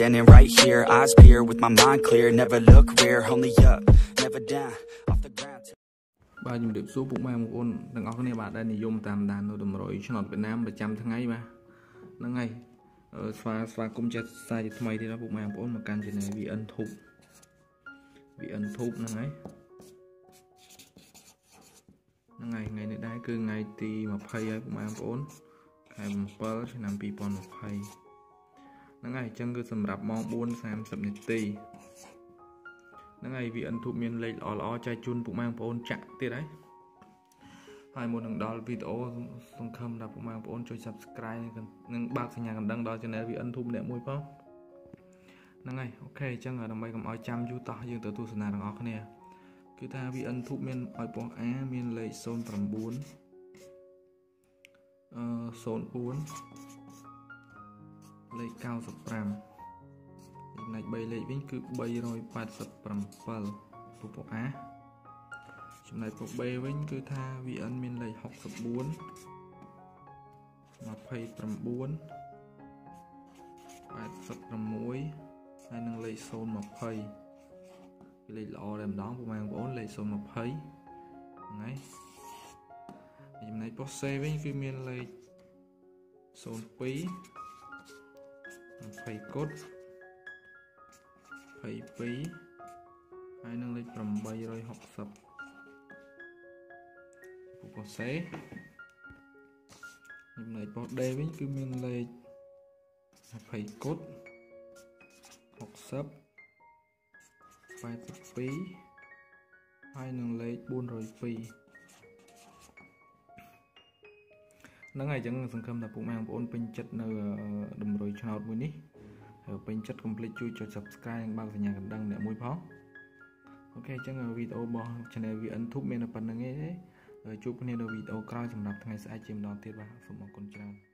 standing right here, eyes peer with my mind clear, never look rear, only up, never down, off the ground. បាទជំរាបសួរពុកម៉ែបងប្អូនទាំងអស់គ្នាបាទដែលនិយមតាមដាននៅតម្រុយឆ្នោតវៀតណាមប្រចាំថ្ងៃបាទហ្នឹងហើយស្វាគមន៍ចិត្តសាជាថ្មីទៀតណាពុកម៉ែបងប្អូនមកកាន់ channel VN Tube ហ្នឹងហើយថ្ងៃនេះដែរគឺថ្ងៃទី20ហើយពុកម៉ែបងប្អូនខែ7ឆ្នាំ2020ហ្នឹងហើយអញ្ចឹងគឺសម្រាប់ម៉ោង 4:30 នាទីហ្នឹងហើយ VN Tube មានលេខល្អៗចែកជូនពុកម៉ែបងប្អូនចាក់ទៀតហើយមុននឹងដល់វីដេអូសង្ឃឹមថាពុកម៉ែបងប្អូនជួយ Subscribe និងបើកសញ្ញាកណ្ដឹងដល់ Channel VN Tube ម្នាក់មួយផងហ្នឹងហើយអូខេអញ្ចឹងដើម្បីកុំឲ្យចាំយូរតោះយើងទៅទស្សនាទាំងអស់គ្នាគឺថា VN Tube មានឲ្យប៉ុស A មានលេខ 09 04 លេខ 95 ចំណែក3លេខវិញគឺ 387 ពុក A ចំណែកពុក B វិញគឺថា VN មានលេខ 64 29 86 ហើយនឹងលេខ 020 គឺលេខល្អតែម្ដងពុកម៉ែបងប្អូនលេខ 020 ហ្នឹងហើយចំណែកពុក C វិញគឺមានលេខ 02 20 កុដ 22 ហើយនឹងលេខ 860 ពុក C ចំណែកពុក D វិញគឺមានលេខ 20 កុដ 60 82ហើយនឹងលេខ 402ហ្នឹងហើយអញ្ចឹងសង្ឃឹមថាពុកម៉ែបងប្អូនពេញចិត្តនៅតម្រុយឆ្នោតមួយនេះហើយពេញចិត្តកុំភ្លេចជួយចុច Subscribe និងបើកសញ្ញាកណ្ដឹងអ្នកមួយផងអូខេអញ្ចឹងវីដេអូរបស់ Channel VN Tube មានតែប៉ុណ្្នឹងទេជួបគ្នានៅវីដេអូក្រោយសម្រាប់ថ្ងៃស្អែកជាម្ដងទៀតបាទសូមអរគុណច្រើន